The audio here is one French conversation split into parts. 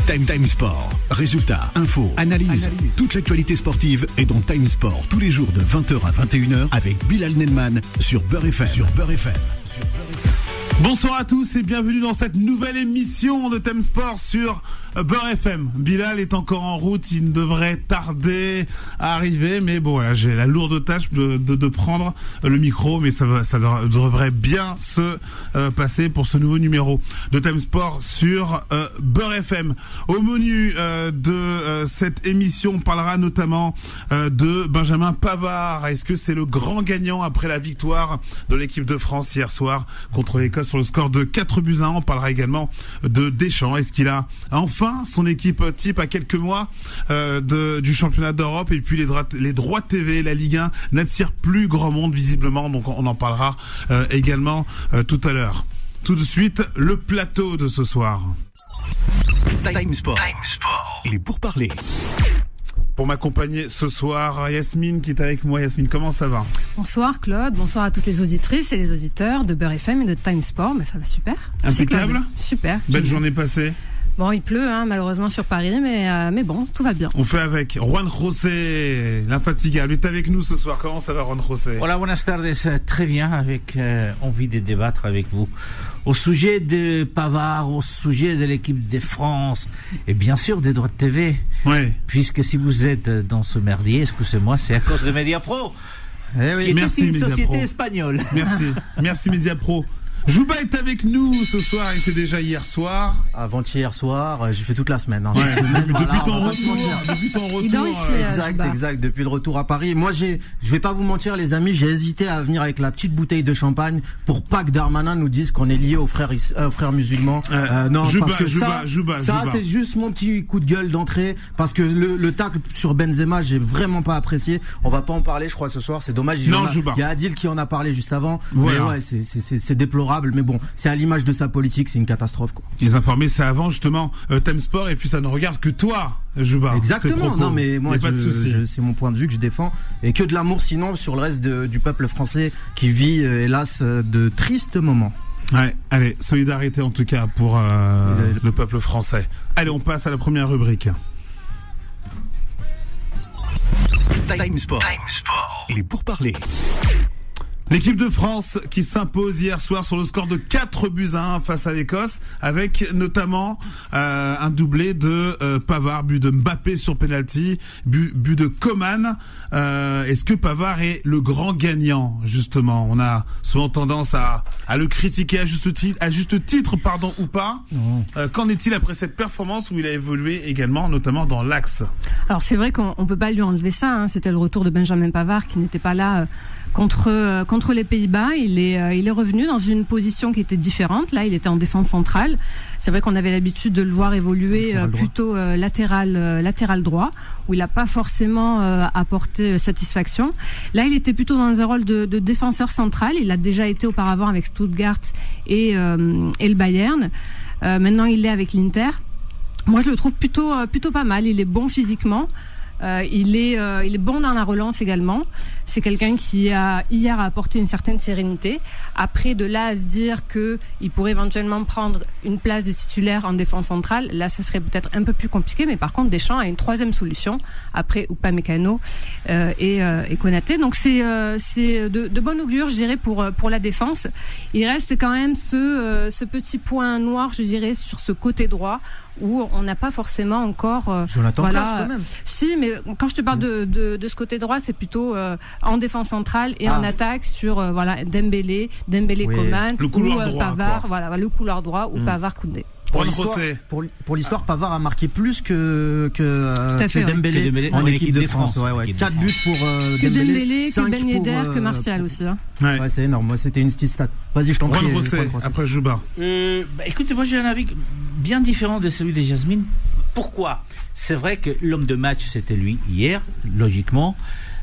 Time Sport. Résultats, infos, analyse. Toute l'actualité sportive est dans Time Sport tous les jours de 20h à 21h avec Bilal Nelman sur Beurre FM. Bonsoir à tous et bienvenue dans cette nouvelle émission de Time Sport sur Beurre FM. Bilal est encore en route, il devrait tarder à arriver, mais bon voilà, j'ai la lourde tâche de prendre le micro, mais ça devrait bien se passer pour ce nouveau numéro de Time Sport sur Beurre FM. Au menu de cette émission, on parlera notamment de Benjamin Pavard. Est-ce que c'est le grand gagnant après la victoire de l'équipe de France hier soir contre l'Écosse sur le score de 4-1? On parlera également de Deschamps. Est-ce qu'il a enfin son équipe type à quelques mois du championnat d'Europe? Et puis les droits TV, la Ligue 1 n'attire plus grand monde visiblement, donc on en parlera également tout à l'heure. Tout de suite, le plateau de ce soir. Time Sport. Il est pour parler. Pour m'accompagner ce soir, Yasmine qui est avec moi. Yasmine, comment ça va? Bonsoir Claude, bonsoir à toutes les auditrices et les auditeurs de Beurre FM et de Time Sport. Mais ça va super. Impeccable. Super. Belle journée passée. Bon, il pleut malheureusement sur Paris, mais bon, tout va bien. On fait avec Juan José, l'infatigable, est avec nous ce soir. Comment ça va, Juan José? Hola, buenas tardes, très bien, avec envie de débattre avec vous au sujet de Pavard, au sujet de l'équipe de France et bien sûr des droits de TV. Oui. Puisque si vous êtes dans ce merdier, excusez-moi, c'est à cause de Mediapro. Eh oui. Merci, une Mediapro. société espagnole. Merci Mediapro. Jouba est avec nous ce soir, il était déjà hier soir. Avant-hier soir, j'ai fait toute la semaine. Ouais. Depuis ton retour. Il dort ici, Exact. Depuis le retour à Paris. Moi, je vais pas vous mentir, les amis, j'ai hésité à venir avec la petite bouteille de champagne pour pas que Darmanin nous dise qu'on est lié aux frères musulmans. Non, parce que ça, c'est juste mon petit coup de gueule d'entrée, parce que le tacle sur Benzema, j'ai vraiment pas apprécié. On va pas en parler, je crois, ce soir. C'est dommage. Il y a Adil qui en a parlé juste avant. Voilà. Mais ouais, c'est déplorable. Mais bon, c'est à l'image de sa politique, c'est une catastrophe, quoi. Les informés, c'est avant justement Time Sport, et puis ça ne regarde que toi, Jouba. Exactement. Non, mais moi, c'est mon point de vue que je défends, et que de l'amour sinon sur le reste du peuple français qui vit hélas de tristes moments. Ouais, allez, solidarité en tout cas pour le peuple français. Allez, on passe à la première rubrique. Time Sport. Il est pour parler. L'équipe de France qui s'impose hier soir sur le score de 4-1 face à l'Écosse, avec notamment un doublé de Pavard, but de Mbappé sur penalty, but de Coman. Est-ce que Pavard est le grand gagnant, justement? On a souvent tendance à le critiquer à juste titre, ou pas. Qu'en est-il après cette performance où il a évolué également, notamment dans l'axe? Alors c'est vrai qu'on peut pas lui enlever ça, C'était le retour de Benjamin Pavard qui n'était pas là contre les Pays-Bas. Il est revenu dans une position qui était différente. Là, il était en défense centrale. C'est vrai qu'on avait l'habitude de le voir évoluer plutôt latéral droit, où il n'a pas forcément apporté satisfaction. Là, il était plutôt dans un rôle de défenseur central. Il a déjà été auparavant avec Stuttgart et le Bayern. Maintenant, il est avec l'Inter. Moi, je le trouve plutôt pas mal. Il est bon physiquement. Il est bon dans la relance également. C'est quelqu'un qui a hier apporté une certaine sérénité. Après, de là à se dire que il pourrait éventuellement prendre une place de titulaire en défense centrale, là, ça serait peut-être un peu plus compliqué. Mais par contre, Deschamps a une troisième solution après Upamecano et Konaté. Donc c'est de bon augure, je dirais, pour la défense. Il reste quand même ce petit point noir, je dirais, sur ce côté droit, où on n'a pas forcément encore Jonathan Klaas quand même. Si, mais quand je te parle de ce côté droit, c'est plutôt en défense centrale et en attaque sur Dembélé, oui. Coman, le couloir ou droit, Pavard, voilà, le couloir droit ou Pavard, Koundé. Pour l'histoire, Pavard a marqué plus que Dembélé en équipe de France. 4 buts pour Dembélé, que Ben Yedder, que Martial aussi. Ouais, c'est énorme. Moi, c'était une petite stat. Vas-y, je t'en prie. Après Jouba. Écoutez, moi j'ai un avis bien différent de celui de Yasmine. Pourquoi? C'est vrai que l'homme de match, c'était lui hier, logiquement.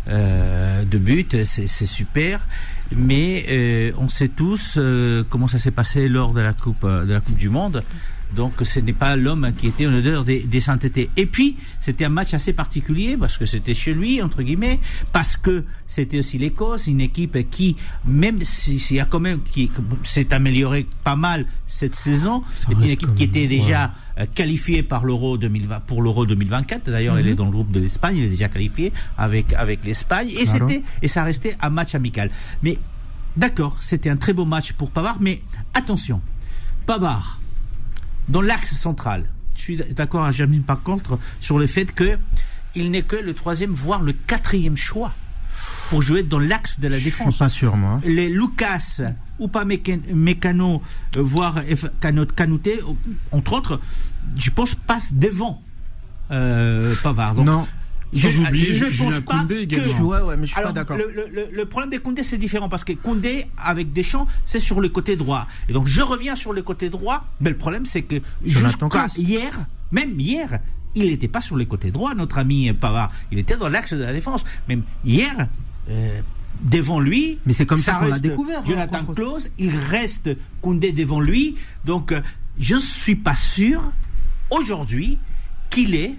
2 buts, c'est super. Mais on sait tous comment ça s'est passé lors de la Coupe du Monde. Donc ce n'est pas l'homme qui était en odeur des saintetés. Et puis c'était un match assez particulier parce que c'était chez lui entre guillemets, parce que c'était aussi l'Écosse, une équipe qui, même s'il y a quand même qui s'est améliorée pas mal cette saison, c'est une équipe qui était déjà qualifiée par l'Euro 2020 pour l'Euro 2024. D'ailleurs, elle est dans le groupe de l'Espagne, elle est déjà qualifiée avec l'Espagne et ça restait un match amical. Mais d'accord, c'était un très beau match pour Pavard, mais attention, Pavard dans l'axe central. Je suis d'accord avec Jamil par contre sur le fait qu'il n'est que le 3e voire le 4e choix pour jouer dans l'axe de la défense. Je suis pas sûr, moi. Les Lucas, Upamecano, voire Kanouté, entre autres, je pense, passent devant Pavard. Donc, non. Je pense pas Koundé également. Ouais, mais je suis pas d'accord. Le problème des Koundé, c'est différent parce que Koundé, avec Deschamps, c'est sur le côté droit. Et donc, je reviens sur le côté droit, mais le problème, c'est que jusqu'à hier, il n'était pas sur le côté droit, notre ami Pavard. Il était dans l'axe de la défense. Même hier, devant lui, mais c'est comme ça qu'on l'a découvert. Jonathan Klaus, il reste Koundé devant lui. Donc, je ne suis pas sûr aujourd'hui qu'il ait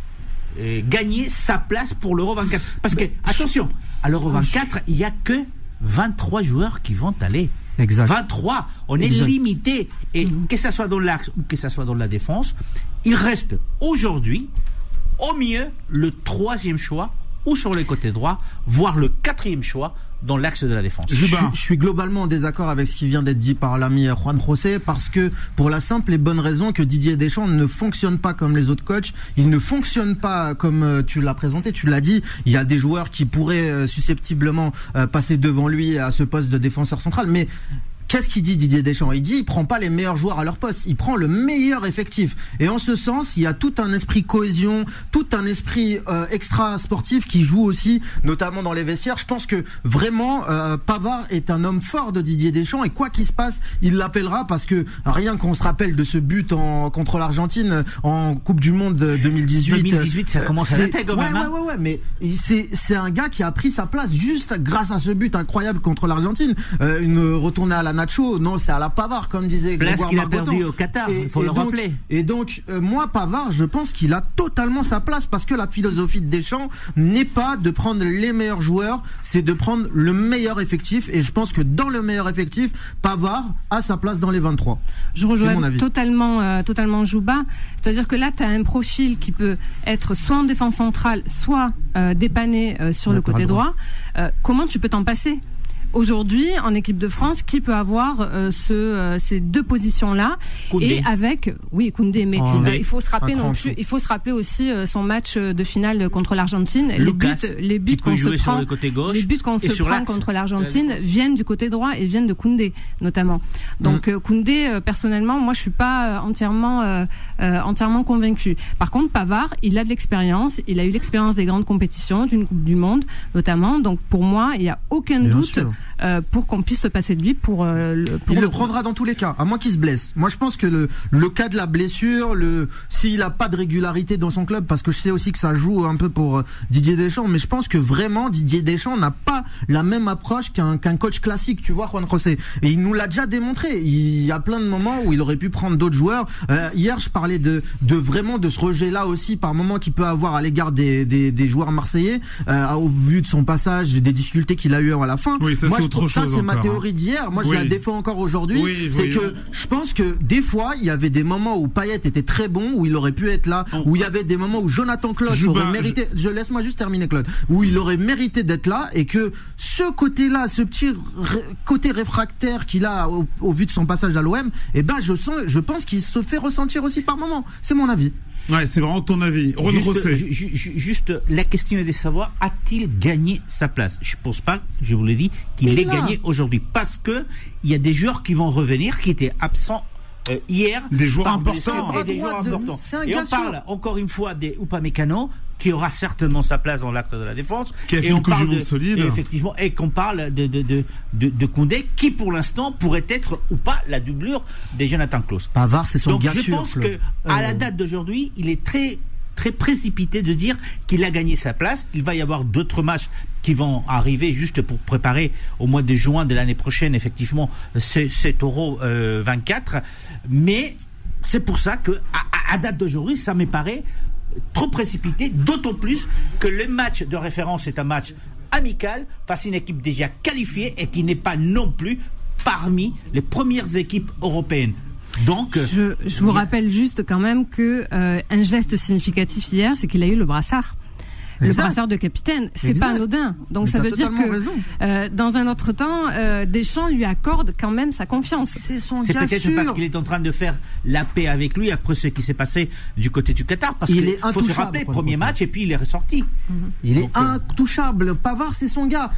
gagné sa place pour l'Euro 24. Parce que, attention, à l'Euro 24, il n'y a que 23 joueurs qui vont aller. Exact. 23. On est limité. Et que ça soit dans l'axe ou que ça soit dans la défense, il reste aujourd'hui, au mieux, le 3e choix ou sur les côtés droits, voire le 4e choix dans l'axe de la défense. Je suis globalement en désaccord avec ce qui vient d'être dit par l'ami Juan José, parce que pour la simple et bonne raison que Didier Deschamps ne fonctionne pas comme les autres coachs, il ne fonctionne pas comme tu l'as présenté, tu l'as dit, il y a des joueurs qui pourraient susceptiblement passer devant lui à ce poste de défenseur central, mais qu'est-ce qu'il dit Didier Deschamps? Il dit il prend pas les meilleurs joueurs à leur poste, il prend le meilleur effectif. Et en ce sens, il y a tout un esprit cohésion, tout un esprit extra sportif qui joue aussi, notamment dans les vestiaires. Je pense que vraiment Pavard est un homme fort de Didier Deschamps et quoi qu'il se passe, il l'appellera parce que rien qu'on se rappelle de ce but contre l'Argentine en Coupe du Monde 2018. 2018, ça commence à dater quand même. Ouais, mais c'est un gars qui a pris sa place juste grâce à ce but incroyable contre l'Argentine. Une retournée à la Nacho, non, c'est à la Pavard, comme disait Grégoire Margoton. Place qu'il a perdu au Qatar, il faut le rappeler. Et donc, moi, Pavard, je pense qu'il a totalement sa place parce que la philosophie de Deschamps n'est pas de prendre les meilleurs joueurs, c'est de prendre le meilleur effectif. Et je pense que dans le meilleur effectif, Pavard a sa place dans les 23. Je rejoins totalement Jouba. C'est-à-dire que là, tu as un profil qui peut être soit en défense centrale, soit dépanné sur le côté droit. Comment tu peux t'en passer ? Aujourd'hui, en équipe de France, qui peut avoir ces deux positions-là Koundé. Et avec Koundé, mais il faut se rappeler aussi son match de finale contre l'Argentine. Les buts qu'on se prend contre l'Argentine viennent du côté droit et viennent de Koundé notamment. Donc Koundé, personnellement, moi je suis pas entièrement convaincu. Par contre, Pavard, il a de l'expérience, il a eu l'expérience des grandes compétitions, d'une Coupe du Monde notamment. Donc pour moi, il n'y a aucun doute pour qu'on puisse se passer de lui il le prendra dans tous les cas, à moins qu'il se blesse. Moi je pense que le cas de la blessure, s'il a pas de régularité dans son club, parce que je sais aussi que ça joue un peu pour Didier Deschamps, mais je pense que vraiment Didier Deschamps n'a pas la même approche qu'un coach classique, tu vois, Juan José. Et il nous l'a déjà démontré. Il y a plein de moments où il aurait pu prendre d'autres joueurs. Hier je parlais de vraiment de ce rejet-là aussi par moment qu'il peut avoir à l'égard des joueurs marseillais, au vu de son passage, des difficultés qu'il a eu à la fin. Oui, ça, c'est ma théorie d'hier. Moi, je la défends encore aujourd'hui. Que je pense que des fois, il y avait des moments où Payet était très bon, où il aurait pu être là, où il y avait des moments où Jonathan Klaus aurait mérité. Laisse-moi juste terminer, Claude. Où il aurait mérité d'être là et que ce côté-là, ce petit côté réfractaire qu'il a au vu de son passage à l'OM, je pense qu'il se fait ressentir aussi par moment. C'est mon avis. Ouais, c'est vraiment ton avis. Juste, la question est de savoir, a-t-il gagné sa place? Je pense pas, je vous l'ai dit, qu'il l'ait gagné aujourd'hui. Parce que il y a des joueurs qui vont revenir, qui étaient absents hier. Des joueurs importants. Et on parle encore une fois des Upamecano, qui aura certainement sa place dans l'acte de la défense. Qui a fait une Coupe du Monde solide. Effectivement, et qu'on parle de Koundé, qui pour l'instant pourrait être ou pas la doublure des Jonathan Klaus. Pavard, c'est son gars sûr. Je pense que à la date d'aujourd'hui, il est très très précipité de dire qu'il a gagné sa place. Il va y avoir d'autres matchs qui vont arriver juste pour préparer au mois de juin de l'année prochaine, effectivement, cet Euro 24. Mais c'est pour ça que à date d'aujourd'hui, ça me paraît trop précipité, d'autant plus que le match de référence est un match amical face à une équipe déjà qualifiée et qui n'est pas non plus parmi les premières équipes européennes. Donc, je vous rappelle juste quand même que un geste significatif hier, c'est qu'il a eu le brassard. Le brassard de capitaine, c'est pas anodin. Donc ça veut dire que dans un autre temps, Deschamps lui accorde quand même sa confiance. C'est peut-être parce qu'il est en train de faire la paix avec lui après ce qui s'est passé du côté du Qatar. Parce qu'il faut se rappeler, premier match et puis il est ressorti. Il est intouchable. Pavard, c'est son gars.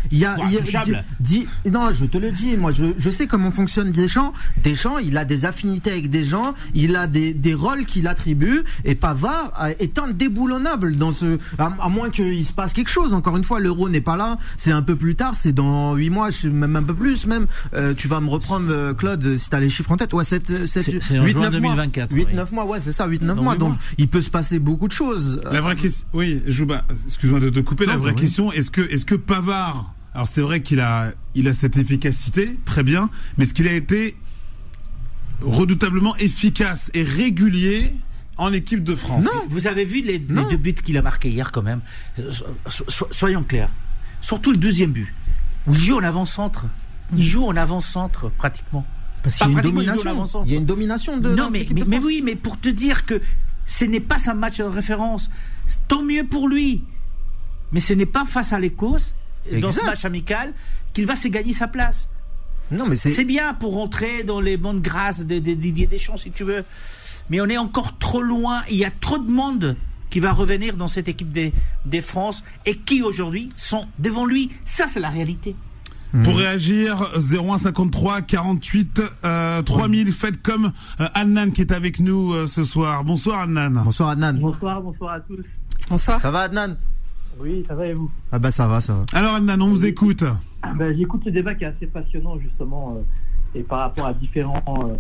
Non, je te le dis. Moi, je sais comment fonctionne Deschamps. Deschamps, il a des affinités avec des gens. Il a des rôles qu'il attribue. Et Pavard est indéboulonnable dans ce. À moins qu'il se passe quelque chose. Encore une fois, l'Euro n'est pas là. C'est un peu plus tard. C'est dans 8 mois, même un peu plus. Même, tu vas me reprendre, Claude, si t'as les chiffres en tête. Ouais, c'est 8-9 mois. 8-9 mois, ouais, c'est ça, 8-9 mois. Donc, il peut se passer beaucoup de choses. La vraie question, oui, Jouba, excuse-moi de te couper. La vraie question, est-ce que Pavard, alors c'est vrai qu'il a cette efficacité, très bien, mais est-ce qu'il a été redoutablement efficace et régulier en équipe de France? Non, vous avez vu les 2 buts qu'il a marqués hier quand même. Soyons clairs. Surtout le deuxième but. Où il joue en avant-centre. Il joue en avant-centre pratiquement. Parce qu'il y a une domination. Il y a une domination de. Non, mais oui, mais pour te dire que ce n'est pas un match de référence. Tant mieux pour lui. Mais ce n'est pas face à l'Écosse, dans ce match amical, qu'il va se gagner sa place. Non, mais c'est bien pour rentrer dans les bonnes grâces des Didier Deschamps, si tu veux. Mais on est encore trop loin. Il y a trop de monde qui va revenir dans cette équipe des France et qui aujourd'hui sont devant lui. Ça, c'est la réalité. Pour réagir, 0153 48 3000. Faites comme Adnan qui est avec nous ce soir. Bonsoir Adnan. Bonsoir Adnan. Bonsoir à tous. Bonsoir. Ça va Adnan? Oui, ça va et vous? Ah bah ça va. Alors Adnan, on vous écoute. J'écoute ce débat qui est assez passionnant justement et par rapport à différents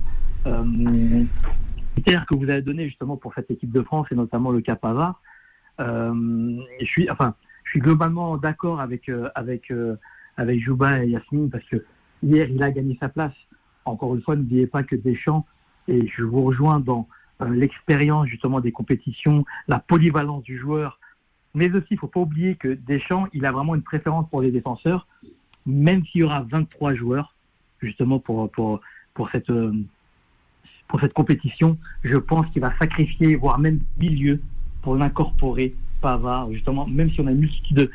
critères que vous avez donnés justement pour cette équipe de France et notamment le cas Pavard. Je suis globalement d'accord avec Jouba et Yasmine parce que hier il a gagné sa place. Encore une fois, n'oubliez pas que Deschamps, et je vous rejoins dans l'expérience justement des compétitions, la polyvalence du joueur, mais aussi il ne faut pas oublier que Deschamps, il a vraiment une préférence pour les défenseurs, même s'il y aura 23 joueurs justement pour cette compétition. Je pense qu'il va sacrifier, voire même milieu, pour l'incorporer, Pavard, justement, même si on a une multitude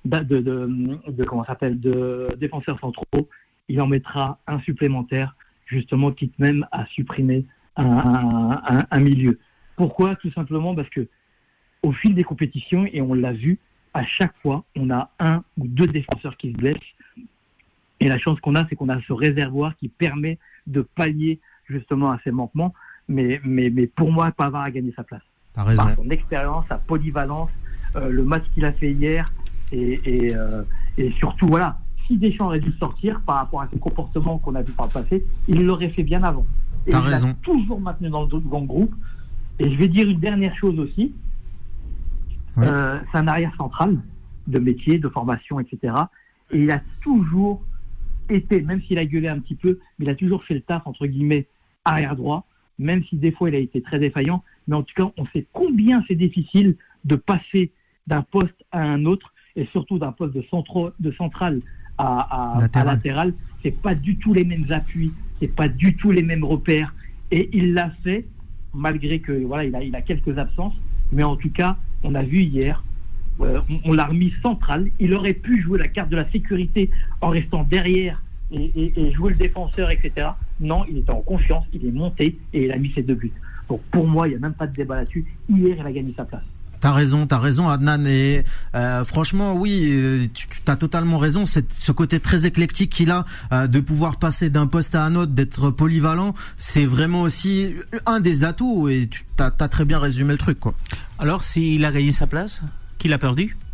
de défenseurs centraux, il en mettra un supplémentaire, justement, quitte même à supprimer un milieu. Pourquoi? Tout simplement parce que au fil des compétitions, et on l'a vu, à chaque fois, on a 1 ou 2 défenseurs qui se blessent. Et la chance qu'on a, c'est qu'on a ce réservoir qui permet de pallier justement à ces manquements. Mais pour moi, Pavard a gagné sa place. T'as raison. Par son expérience, sa polyvalence, le match qu'il a fait hier, et surtout, voilà, si Deschamps aurait dû sortir par rapport à ses comportements qu'on a vu par le passé, il l'aurait fait bien avant. Et T'as raison. l'a toujours maintenu dans le groupe. Et je vais dire une dernière chose aussi. Ouais. C'est un arrière central de métier, de formation, etc. Et il a toujours été, même s'il a gueulé un petit peu, mais il a toujours fait le taf, entre guillemets, arrière droit, même si des fois il a été très défaillant. Mais en tout cas, on sait combien c'est difficile de passer d'un poste à un autre, et surtout d'un poste de central à latéral. C'est pas du tout les mêmes appuis, c'est pas du tout les mêmes repères. Et il l'a fait, malgré que voilà, il a quelques absences. Mais en tout cas, on a vu hier, on l'a remis central. Il aurait pu jouer la carte de la sécurité en restant derrière et jouer le défenseur, etc. Non, il était en confiance, il est monté et il a mis ses 2 buts. Donc pour moi, il n'y a même pas de débat là-dessus. Hier, il a gagné sa place. T'as raison Adnan, et franchement oui, tu as totalement raison. Ce côté très éclectique qu'il a, de pouvoir passer d'un poste à un autre, d'être polyvalent, c'est vraiment aussi un des atouts, et tu t'as très bien résumé le truc, quoi. Alors s'il a gagné sa place, qu'il a perdu?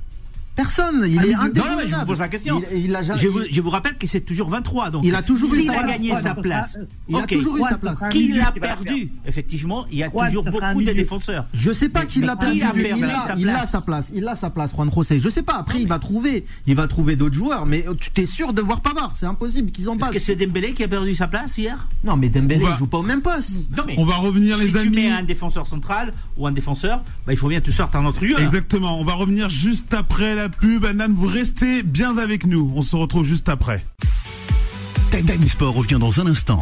Personne, il est indéboulonnable. Non, mais je vous pose la question. Je vous rappelle que c'est toujours 23, donc il a toujours eu gagné sa place. Il a toujours eu sa place. Qui l'a perdu? Effectivement, il y a toujours beaucoup de défenseurs. Je sais pas qui l'a perdu. Il a sa place. Il a sa place, Juan José. Je sais pas. Après, il va trouver d'autres joueurs. Mais tu t'es sûr de voir Pavard? C'est impossible qu'ils en passent. Est-ce que c'est Dembélé qui a perdu sa place hier? Non, mais Dembélé il joue pas au même poste. Non, mais on va revenir, les amis. Si tu mets un défenseur central ou un défenseur, il faut bien que tu sortes un autre joueur. Exactement. On va revenir juste après la pub. Adnan, vous restez bien avec nous. On se retrouve juste après. Time Sport revient dans un instant.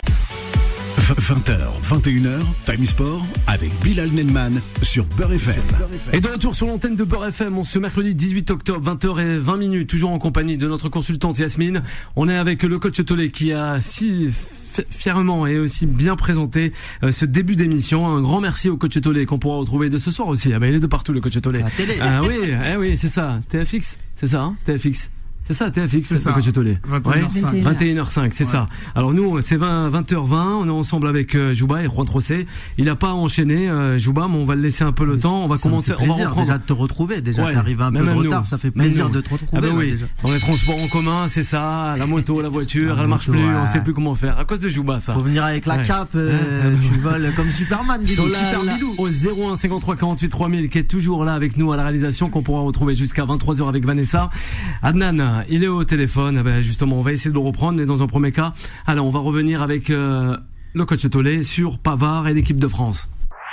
20h, 21h, Time Sport avec Bilal Nenman sur Beurre FM. Et de retour sur l'antenne de Beurre FM, on ce mercredi 18 octobre, 20h20, toujours en compagnie de notre consultante Yasmine. On est avec le coach Tollet qui a si fièrement et aussi bien présenté ce début d'émission. Un grand merci au coach Tollet qu'on pourra retrouver de ce soir aussi. Ah ben il est de partout le coach Tollet. La télé. Oui, c'est ça. TFX, c'est ça, hein, TFX. C'est ça, TFX, c'est ça. Le coach Tollet. 21h05. 21h05, c'est ça. Alors nous, c'est 20h20, on est ensemble avec Jouba et Juan José. Il n'a pas enchaîné, Jouba, mais on va le laisser un peu le temps. On va commencer. On va reprendre. Déjà de te retrouver. Déjà, t'arrives un peu de retard, ça fait plaisir de te retrouver. Ah ben oui. Dans les transports en commun, c'est ça. La moto, la voiture, elle marche plus. On sait plus comment faire. À cause de Jouba, ça. Faut venir avec la cape. Tu voles comme Superman. Au 01 53 48 3000 qui est toujours là avec nous à la réalisation, qu'on pourra retrouver jusqu'à 23h avec Vanessa. Adnan, il est au téléphone. Ben justement, on va essayer de le reprendre. Mais dans un premier cas, alors on va revenir avec le coach Tollet sur Pavard et l'équipe de France.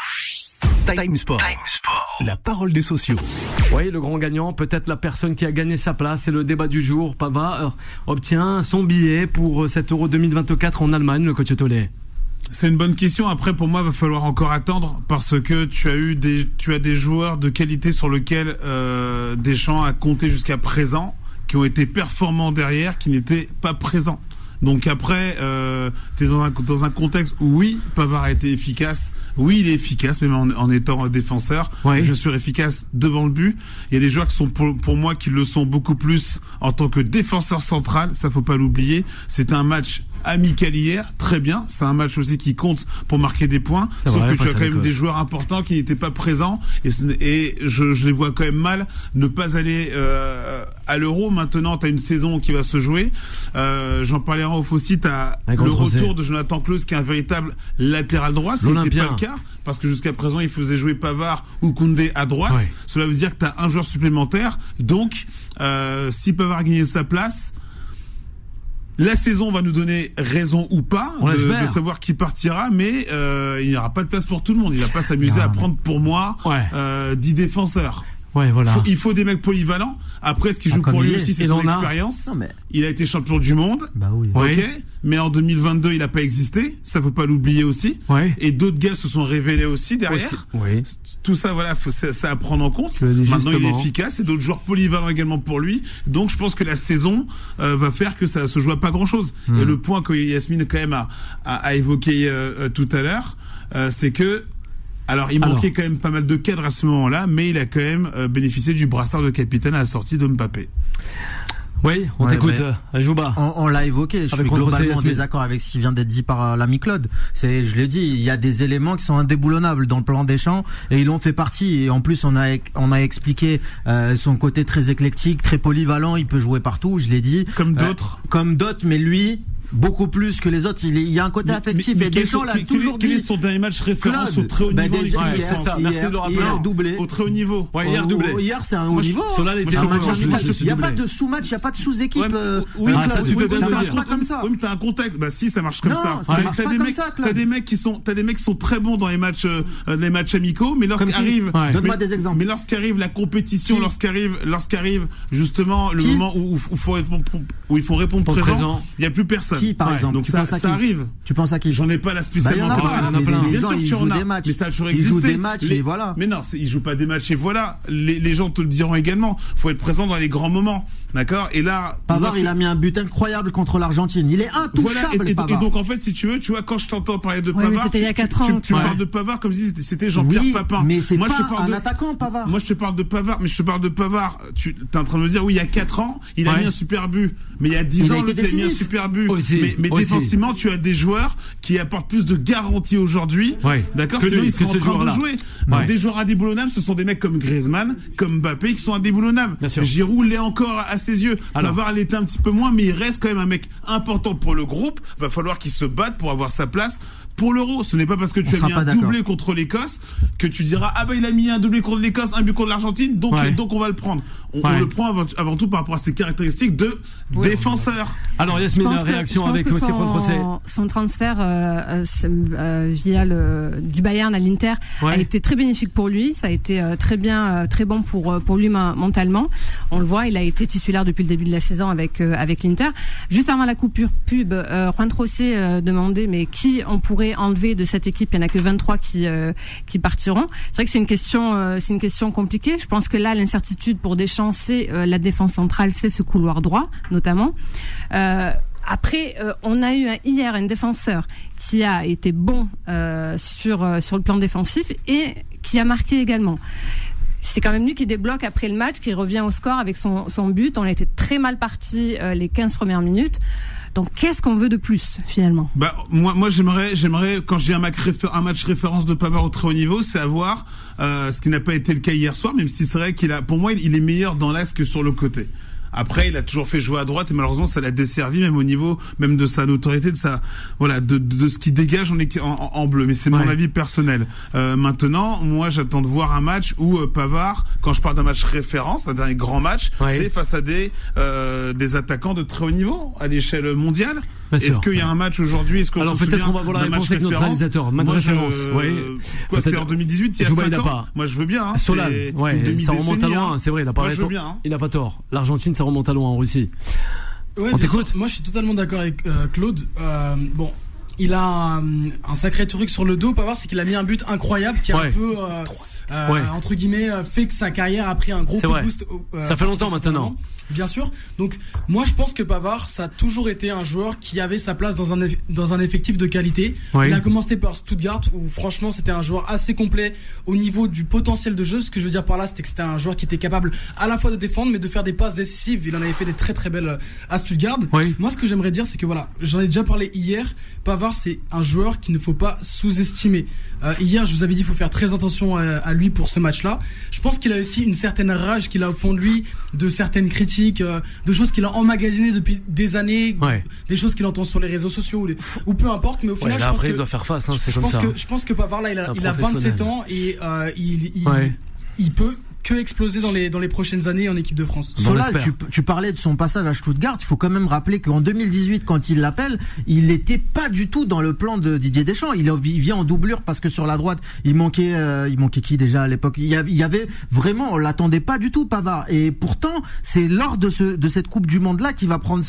Time Sport. La parole des sociaux. Oui, le grand gagnant, peut-être la personne qui a gagné sa place, c'est le débat du jour. Pavard obtient son billet pour cet Euro 2024 en Allemagne, le coach Tollet. C'est une bonne question. Après, pour moi, il va falloir encore attendre parce que tu as des joueurs de qualité sur lesquels Deschamps a compté jusqu'à présent, qui ont été performants derrière, qui n'étaient pas présents. Donc après, t'es dans un contexte où oui, Pavard a été efficace. Oui, il est efficace, même en étant défenseur. Ouais. Bien sûr, efficace devant le but. Il y a des joueurs qui sont pour moi qui le sont beaucoup plus en tant que défenseur central. Ça, faut pas l'oublier. C'était un match amical hier, très bien. C'est un match aussi qui compte pour marquer des points. Sauf que tu as quand même des joueurs importants qui n'étaient pas présents et je les vois quand même mal ne pas aller à l'Euro. Maintenant, tu as une saison qui va se jouer. J'en parlais en off aussi. Tu as le retour de Jonathan Klaus qui est un véritable latéral droit. Ce n'était pas le cas parce que jusqu'à présent, il faisait jouer Pavard ou Koundé à droite. Ouais. Cela veut dire que tu as un joueur supplémentaire. Donc, si Pavard gagne sa place, la saison va nous donner raison ou pas de savoir qui partira, mais il n'y aura pas de place pour tout le monde. Il va pas s'amuser à prendre pour moi 10 défenseurs. Ouais, voilà. Il faut des mecs polyvalents. Après, ce qui joue pour lui aussi, c'est son expérience. Il a été champion du monde. Bah oui. Ok. Mais en 2022, il n'a pas existé. Ça faut pas l'oublier aussi. Ouais. Et d'autres gars se sont révélés aussi derrière. Oui. Tout ça, voilà, c'est à prendre en compte. Maintenant, il est efficace. Et d'autres joueurs polyvalents également pour lui. Donc, je pense que la saison va faire que ça se joue à pas grand-chose. Et le point que Yasmine quand même a évoqué tout à l'heure, c'est que il manquait quand même pas mal de cadres à ce moment-là, mais il a quand même bénéficié du brassard de capitaine à la sortie de Mbappé. Oui, on t'écoute, Jouba. On l'a évoqué, je suis globalement en désaccord avec ce qui vient d'être dit par l'ami Claude. Je l'ai dit, il y a des éléments qui sont indéboulonnables dans le plan Deschamps et ils en fait partie. Et en plus, on a expliqué son côté très éclectique, très polyvalent, il peut jouer partout, je l'ai dit. Comme d'autres. Mais lui, beaucoup plus que les autres. Il y a un côté affectif. Mais Deschamps l'a toujours dit. Quel est son dernier match référence au très haut niveau? C'est ça. Merci de le rappeler. Hier doublé. Au très haut niveau. Ouais, hier doublé. Hier c'est un haut niveau. Il n'y a pas de sous-match, il n'y a pas de sous-équipe. Oui, ça marche pas comme ça. Oui, mais t'as un contexte. Bah si, ça marche comme ça. T'as des mecs qui sont très bons dans les matchils amicaux, mais lorsqu'arrive, donne-moi des exemples. Mais lorsqu'arrive la compétition, lorsqu'arrive justement le moment où il faut répondre présent, il n'y a plus personne. Qui, par exemple? Donc ça arrive. Tu penses à qui? J'en ai pas la spécialement. Bien sûr qu'il y en a. Mais ça a toujours existé. Ils jouent des matchs et voilà. Mais non, ils jouent pas des matchs et voilà. Les gens te le diront également. Faut être présent dans les grands moments. D'accord? Et là. Pavard, il a mis un but incroyable contre l'Argentine. Il est intouchable, Pavard. Et donc, en fait, si tu veux, tu vois, quand je t'entends parler de Pavard. C'était il y a 4 ans. Tu parles de Pavard comme si c'était Jean-Pierre Papin. Mais c'est pas un attaquant, Pavard. Moi, je te parle de Pavard, Tu es en train de me dire, oui, il y a 4 ans, il a mis un super but. Mais il y a 10 ans, il a mis un super but. Mais défensivement, tu as des joueurs qui apportent plus de garantie aujourd'hui. D'accord, sinon ils sont en train de jouer. Des joueurs indéboulonnables, ce sont des mecs comme Griezmann, comme Mbappé, qui sont indéboulonnables. Giroud l'est encore à ses yeux. Pavard l'était un petit peu moins, mais il reste quand même un mec important pour le groupe. Va falloir qu'il se batte pour avoir sa place pour l'Euro. Ce n'est pas parce que tu as mis un doublé contre l'Écosse que tu diras il a mis un doublé contre l'Écosse, un but contre l'Argentine, donc on va le prendre. On le prend avant tout par rapport à ses caractéristiques de défenseur. Alors Yasmine, la réaction avec aussi Juan José. Son transfert via du Bayern à l'Inter a été très bénéfique pour lui. Ça a été très bon pour lui mentalement. On le voit, il a été titulaire depuis le début de la saison avec l'Inter. Juste avant la coupure pub, Juan José demandait mais qui on pourrait enlever de cette équipe. Il n'y en a que 23 qui partiront. C'est vrai que c'est une question compliquée. Je pense que là, l'incertitude pour Deschamps, c'est la défense centrale, c'est ce couloir droit, notamment. Après, on a eu hier un défenseur qui a été bon sur le plan défensif et qui a marqué également. C'est quand même lui qui débloque après le match, qui revient au score avec son but. On a été très mal partis les 15 premières minutes. Donc, qu'est-ce qu'on veut de plus, finalement? Moi, j'aimerais, quand je dis un match référence de Pavard au très haut niveau, c'est avoir ce qui n'a pas été le cas hier soir, même si c'est vrai pour moi, il est meilleur dans l'axe que sur le côté. Après, il a toujours fait jouer à droite et malheureusement, ça l'a desservi même au niveau même de sa notoriété, de ce qu'il dégage en bleu. Mais c'est mon avis personnel. Maintenant, moi, j'attends de voir un match où Pavard, quand je parle d'un match référence, un dernier grand match, c'est face à des attaquants de très haut niveau à l'échelle mondiale. Est-ce qu'il y a un match aujourd'hui? Est-ce qu'on alors se peut-être on va voir la réponse avec notre réalisateur. Match référence. Quoi, c'était en 2018, il y a 5 ans. Moi, je veux bien. Solal, ça remonte à loin. C'est vrai, il a pas tort. L'Argentine, ça remonte à loin en Russie. On t'écoute? Moi, je suis totalement d'accord avec Claude. Il a un sacré truc sur le dos. Pavard, c'est qu'il a mis un but incroyable qui a un peu entre guillemets fait que sa carrière a pris un gros coup de boost. Ça fait longtemps maintenant. Bien sûr. Donc moi je pense que Pavard, ça a toujours été un joueur qui avait sa place dans un effectif de qualité. Il a commencé par Stuttgart où franchement c'était un joueur assez complet au niveau du potentiel de jeu. Ce que je veux dire par là, c'était que c'était un joueur qui était capable à la fois de défendre mais de faire des passes décisives. Il en avait fait des très très belles à Stuttgart. Moi ce que j'aimerais dire, c'est que voilà, j'en ai déjà parlé hier, Pavard c'est un joueur qu'il ne faut pas sous-estimer. Hier je vous avais dit il faut faire très attention à lui pour ce match-là. Je pense qu'il a aussi une certaine rage qu'il a au fond de lui, de certaines critiques, de choses qu'il a emmagasinées depuis des années, des choses qu'il entend sur les réseaux sociaux ou peu importe, mais au final je pense que il doit faire face, c'est comme ça. Je pense que Pavard là il a 27 ans et il peut que exploser dans les prochaines années en équipe de France. Solal, tu parlais de son passage à Stuttgart. Il faut quand même rappeler qu'en 2018, quand il l'appelle, il n'était pas du tout dans le plan de Didier Deschamps. Il vient en doublure parce que sur la droite, il manquait qui déjà à l'époque? Il y avait vraiment, on l'attendait pas du tout, Pavard. Et pourtant, c'est lors de cette Coupe du Monde là qu'il va prendre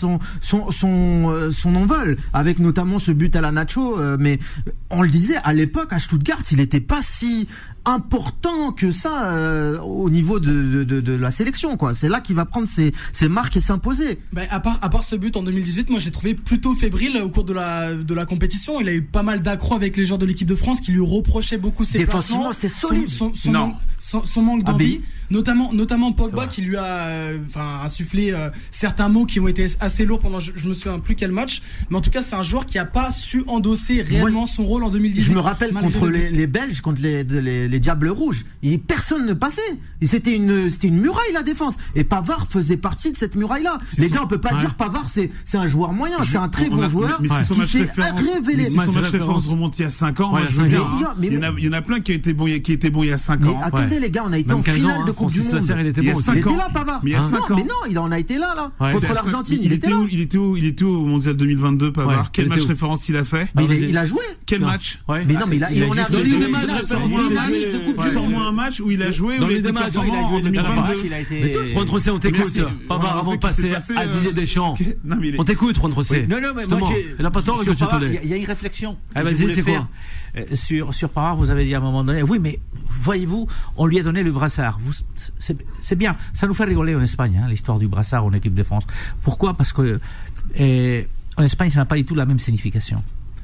son envol, avec notamment ce but à la Nacho. Mais on le disait à l'époque à Stuttgart, il n'était pas si important que ça au niveau de la sélection, quoi. C'est là qu'il va prendre ses marques et s'imposer. À part ce but en 2018, moi j'ai trouvé plutôt fébrile au cours de la compétition. Il a eu pas mal d'accrocs avec les joueurs de l'équipe de France qui lui reprochaient beaucoup ses placements. C'était solide. Son manque d'envie, notamment Pogba qui lui a insufflé certains mots qui ont été assez lourds pendant je me souviens plus quel match, mais en tout cas c'est un joueur qui a pas su endosser réellement son rôle en 2018. Je me rappelle contre les Belges, contre les Diables Rouges, personne ne passait. C'était une muraille la défense. Et Pavard faisait partie de cette muraille là. Les gars, on peut pas dire Pavard c'est un joueur moyen, c'est un très bon joueur. Mais si son match référence remonte il y a 5 ans, moi je veux bien. Il y en a plein qui étaient bons il y a 5 ans. Attendez les gars, on a été en finale de Coupe du Monde. Il y a 5 ans. Il était là Pavard. Mais il y a 5 ans. Mais non, il en a été là contre l'Argentine. Il était où au Mondial 2022 Pavard? Quel match référence il a fait? Il a joué. Quel match? Mais non, mais on a donné des matchs. Sors-moi un match où il a joué dans les deux matchs en 2022. Juan José, on t'écoute. Pavard, avant de passer à Didier Deschamps. On t'écoute, Juan José. Non, mais moi, il n'a pas tort, il y a une réflexion. Vas-y, c'est quoi? Sur Pavard, vous avez dit à un moment donné, oui, mais voyez-vous, on lui a donné le brassard. C'est bien, ça nous fait rigoler en Espagne, l'histoire du brassard en équipe de France. Pourquoi? Parce que en Espagne, ça n'a pas du tout la même signification.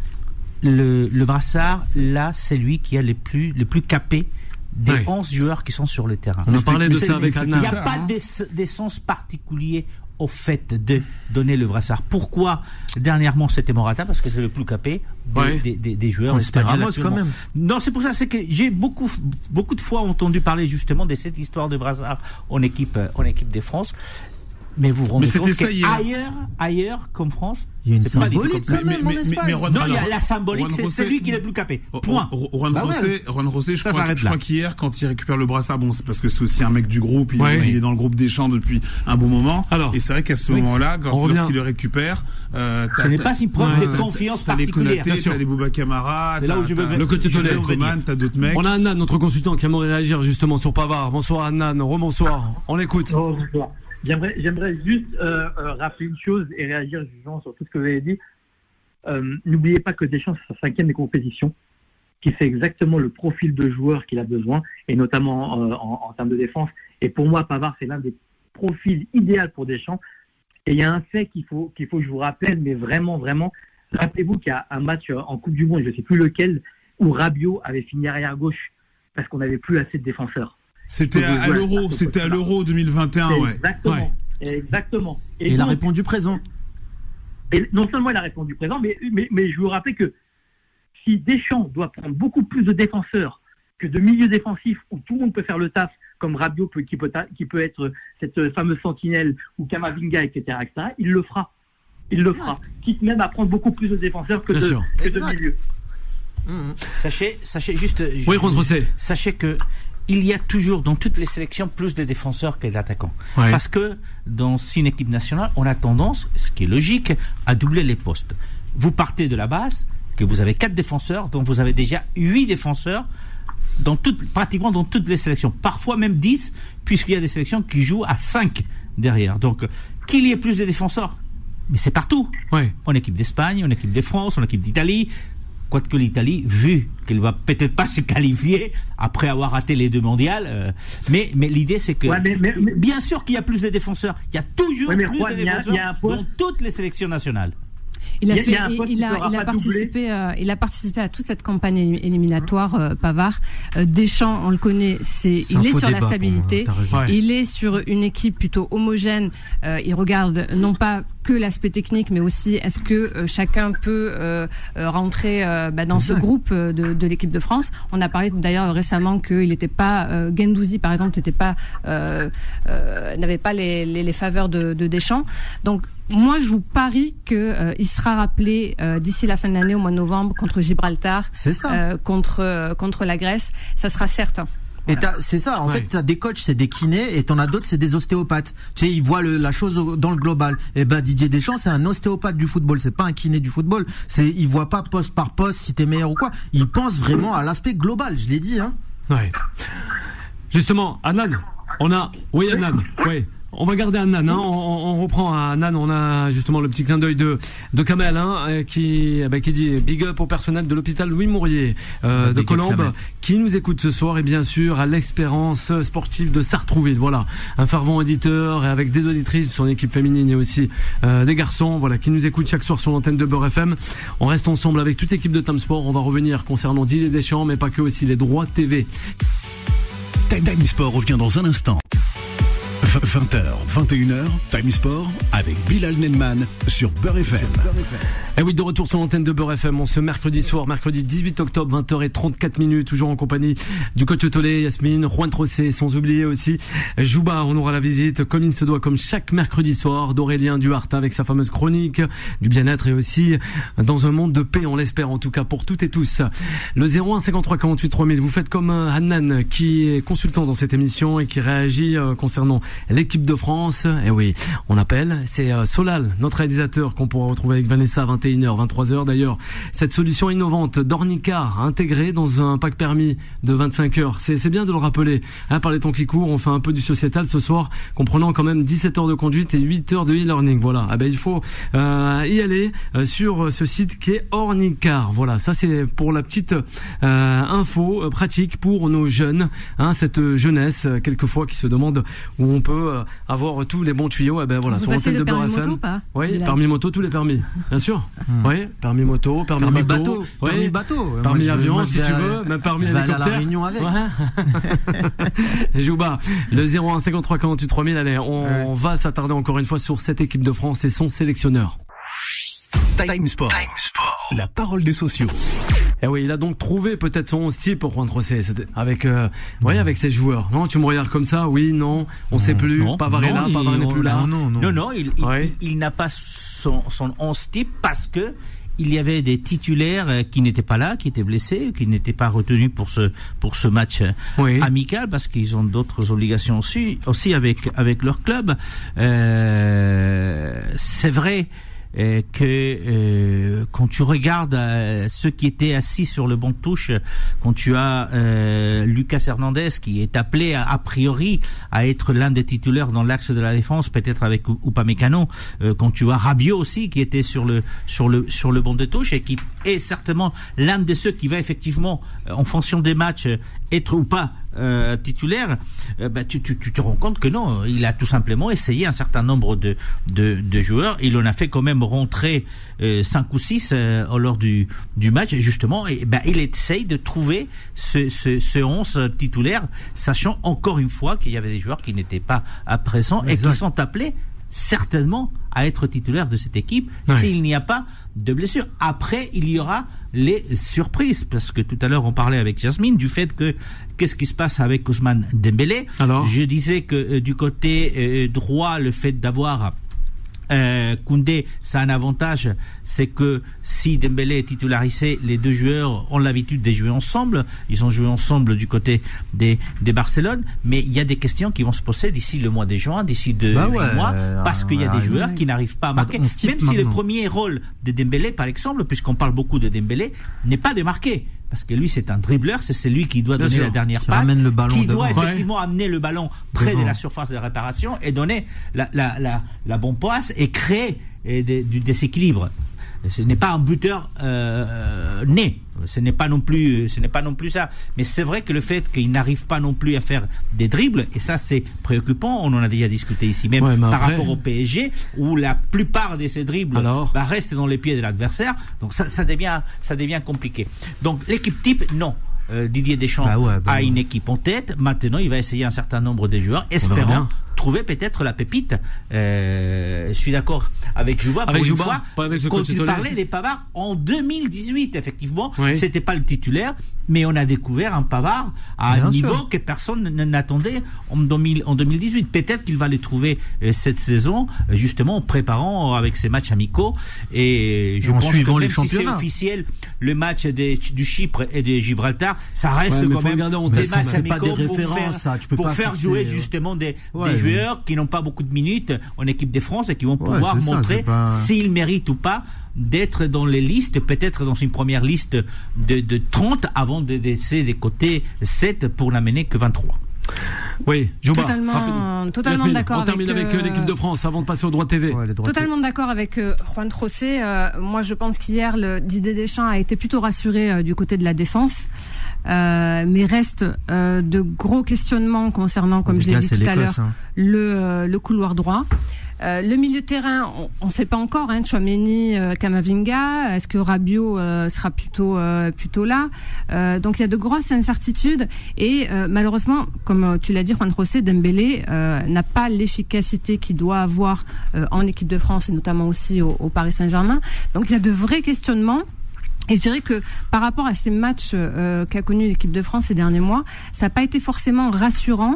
Le brassard, là, c'est lui qui a les plus capés des 11 joueurs qui sont sur le terrain. On a parlé de ça avec Anna. Il n'y a pas d'essence particulier au fait de donner le brassard. Pourquoi dernièrement c'était Morata? Parce que c'est le plus capé des joueurs espagnols. Ramos quand même. Non, c'est pour ça, c'est que j'ai beaucoup de fois entendu parler justement de cette histoire de brassard en équipe de France. Mais vous vous rendez compte qu'ailleurs comme France, il y a une symbolique quand même en Espagne. Non, il y a la symbolique, c'est celui qui est le plus capé. Point. Juan José, je crois qu'hier, quand il récupère le brassard, bon, c'est parce que c'est aussi un mec du groupe, il est dans le groupe Deschamps depuis un bon moment. Et c'est vrai qu'à ce moment-là, lorsqu'il le récupère, ce n'est pas une preuve de confiance particulière. T'as les Bouba Camara, c'est là où je veux le coach Tolé, t'as d'autres mecs. On a Annan, notre consultant, qui aimerait réagir justement sur Pavard. Bonsoir Annan, rebonsoir. On l'écoute. J'aimerais juste rappeler une chose et réagir justement sur tout ce que vous avez dit. N'oubliez pas que Deschamps, c'est sa 5e des compétitions, qui fait exactement le profil de joueur qu'il a besoin, et notamment en termes de défense. Et pour moi, Pavard, c'est l'un des profils idéaux pour Deschamps. Et il y a un fait qu'il faut que je vous rappelle, mais vraiment, vraiment, rappelez-vous qu'il y a un match en Coupe du Monde, je ne sais plus lequel, où Rabiot avait fini arrière gauche parce qu'on n'avait plus assez de défenseurs. C'était à l'Euro 2021, Exactement. Et il a répondu présent. Et non seulement il a répondu présent, mais je vous rappelle que si Deschamps doit prendre beaucoup plus de défenseurs que de milieux défensifs où tout le monde peut faire le taf, comme Rabiot qui peut être cette fameuse sentinelle ou Kamavinga, etc., il le fera. Quitte même à prendre beaucoup plus de défenseurs que de milieux. Sachez juste. Oui, Rondrosé. Sachez que il y a toujours dans toutes les sélections plus de défenseurs que d'attaquants. Parce que dans une équipe nationale, on a tendance, ce qui est logique, à doubler les postes. Vous partez de la base que vous avez 4 défenseurs, donc vous avez déjà 8 défenseurs pratiquement dans toutes les sélections. Parfois même 10, puisqu'il y a des sélections qui jouent à 5 derrière. Donc, qu'il y ait plus de défenseurs, mais c'est partout. En équipe d'Espagne, en équipe de France, en équipe d'Italie. Quoique l'Italie, vu qu'elle va peut-être pas se qualifier après avoir raté les 2 mondiales, mais l'idée c'est que bien sûr qu'il y a plus de défenseurs, il y a toujours plus de défenseurs dans toutes les sélections nationales. Il a participé à toute cette campagne éliminatoire, Pavard. Deschamps, on le connaît, il est sur la stabilité. Il est sur une équipe plutôt homogène. Il regarde non pas que l'aspect technique, mais aussi est-ce que chacun peut rentrer dans ce groupe de l'équipe de France. On a parlé d'ailleurs récemment qu'il n'était pas Guendouzi, par exemple, n'avait pas les faveurs de Deschamps. Donc moi, je vous parie qu'il sera rappelé d'ici la fin de l'année, au mois de novembre, contre Gibraltar, contre la Grèce. Ça sera certain. Et c'est ça, en fait, t'as des coachs, c'est des kinés, et t'en as d'autres, c'est des ostéopathes. Tu sais, ils voient la chose dans le global. Et Didier Deschamps, c'est un ostéopathe du football, c'est pas un kiné du football. Il voit pas poste par poste si t'es meilleur ou quoi. Il pense vraiment à l'aspect global, je l'ai dit, hein. Justement, Annan, Annan, on va garder Annan, on reprend à Annan, on a justement le petit clin d'œil de Kamel, qui dit big up au personnel de l'hôpital Louis Mourier de Colombes, qui nous écoute ce soir, et bien sûr à l'Espérance sportive de Sartrouville. Voilà, un fervent éditeur, et avec des auditrices, son équipe féminine et aussi des garçons, qui nous écoutent chaque soir sur l'antenne de Beurre FM. On reste ensemble avec toute l'équipe de Time Sport. On va revenir concernant Didier Deschamps, mais pas que, aussi les droits TV. Time Sport revient dans un instant. 20h, 21h, Time Sport avec Bilal Nenman sur Beurre FM. Et oui, de retour sur l'antenne de Beurre FM, ce mercredi soir, mercredi 18 octobre, 20h34, toujours en compagnie du coach Tolé, Yasmine, Juan Trossé, sans oublier aussi Jouba. On aura la visite, comme il se doit, comme chaque mercredi soir, d'Aurélien Duhart avec sa fameuse chronique du bien-être, et aussi dans un monde de paix, on l'espère en tout cas pour toutes et tous. Le 01 53 48 3000, vous faites comme Hannan, qui est consultant dans cette émission et qui réagit concernant l'équipe de France. Et oui, on appelle, c'est Solal, notre réalisateur, qu'on pourra retrouver avec Vanessa à 21h, 23h. D'ailleurs, cette solution innovante d'Ornicar intégrée dans un pack permis de 25 heures, c'est bien de le rappeler. Par les temps qui courent, on fait un peu du sociétal ce soir, comprenant quand même 17 heures de conduite et 8 heures de e-learning. Voilà, il faut y aller sur ce site qui est Ornicar. Voilà, ça c'est pour la petite info pratique pour nos jeunes, cette jeunesse quelquefois qui se demande où on peut veut avoir tous les bons tuyaux, voilà, sur l'antenne de Beurre FM. Oui, permis moto, tous les permis, bien sûr. Oui, permis moto, permis bateau, permis avion, si tu veux, même permis hélicoptère. À la Réunion avec. Jouba, le 01 53 48 3000. Allez, on va s'attarder encore une fois sur cette équipe de France et son sélectionneur. Time Sport, la parole des sociaux. Et oui, il a donc trouvé peut-être son style pour Juan José avec avec ses joueurs. Non, tu me regardes comme ça. Oui, non, on sait plus. Pavard est là, Pavard n'est plus là. Non, il n'a pas son 11 type parce que il y avait des titulaires qui n'étaient pas là, qui étaient blessés, qui n'étaient pas retenus pour ce match amical parce qu'ils ont d'autres obligations aussi avec leur club. C'est vrai que quand tu regardes ceux qui étaient assis sur le banc de touche, quand tu as Lucas Hernandez qui est appelé a priori à être l'un des titulaires dans l'axe de la défense, peut-être avec Upamecano, quand tu as Rabiot aussi qui était sur le banc de touche et qui est certainement l'un de ceux qui va effectivement en fonction des matchs être ou pas titulaire, tu te rends compte que non, il a tout simplement essayé un certain nombre de joueurs. Il en a fait quand même rentrer 5 ou 6 lors du match, justement, et il essaye de trouver ce 11 titulaire, sachant encore une fois qu'il y avait des joueurs qui n'étaient pas présents et qui sont appelés certainement à être titulaire de cette équipe s'il n'y a pas de blessure. Après, il y aura les surprises, parce que tout à l'heure on parlait avec Jasmine du fait que qu'est-ce qui se passe avec Ousmane Dembélé. Alors, je disais que du côté droit, le fait d'avoir Koundé, ça a un avantage, c'est que si Dembélé est titularisé, les deux joueurs ont l'habitude de jouer ensemble. Ils ont joué ensemble du côté des Barcelone, mais il y a des questions qui vont se poser d'ici le mois de juin, d'ici 2 mois, parce qu'il y a des joueurs qui n'arrivent pas à marquer. Même si le premier rôle de Dembélé, par exemple, puisqu'on parle beaucoup de Dembélé, n'est pas démarqué. Parce que lui, c'est un dribbleur, c'est celui qui doit donner la dernière passe, qui doit effectivement amener le ballon près de la surface de réparation et donner la bonne passe et créer du déséquilibre. Ce n'est pas un buteur né. Ce n'est pas non plus ça. Mais c'est vrai que le fait qu'il n'arrive pas non plus à faire des dribbles, et ça c'est préoccupant, on en a déjà discuté ici même rapport au PSG, où la plupart de ces dribbles restent dans les pieds de l'adversaire. Donc ça devient compliqué. Donc l'équipe type, non. Didier Deschamps a une équipe en tête. Maintenant, il va essayer un certain nombre de joueurs, espérant trouver peut-être la pépite. Je suis d'accord avec Jouba. Pour une fois, quand il parlait des Pavard en 2018, effectivement, c'était pas le titulaire, mais on a découvert un Pavard à un niveau que personne n'attendait en 2018. Peut-être qu'il va le trouver cette saison, justement en préparant avec ses matchs amicaux. Et je pense que même si c'est officiel, le match du Chypre et de Gibraltar, ça reste quand même des matchs amicaux pour faire jouer justement des joueurs qui n'ont pas beaucoup de minutes en équipe de France et qui vont pouvoir montrer s'ils méritent ou pas d'être dans les listes, peut-être dans une première liste de 30 avant de laisser des côtés 7 pour n'amener que 23. Oui, Jouba, totalement d'accord. On termine avec l'équipe de France avant de passer au droit TV. Totalement d'accord avec Juan José. Moi, je pense qu'hier, Didier Deschamps a été plutôt rassuré du côté de la défense. Mais reste de gros questionnements concernant, comme je l'ai dit tout à l'heure, le couloir droit. Le milieu de terrain, on ne sait pas encore, Tchouaméni, Camavinga, est-ce que Rabiot sera plutôt là? Donc il y a de grosses incertitudes et malheureusement, comme tu l'as dit, Juan José, Dembélé n'a pas l'efficacité qu'il doit avoir en équipe de France et notamment aussi au Paris Saint-Germain. Donc il y a de vrais questionnements. Et je dirais que par rapport à ces matchs qu'a connu l'équipe de France ces derniers mois, ça n'a pas été forcément rassurant.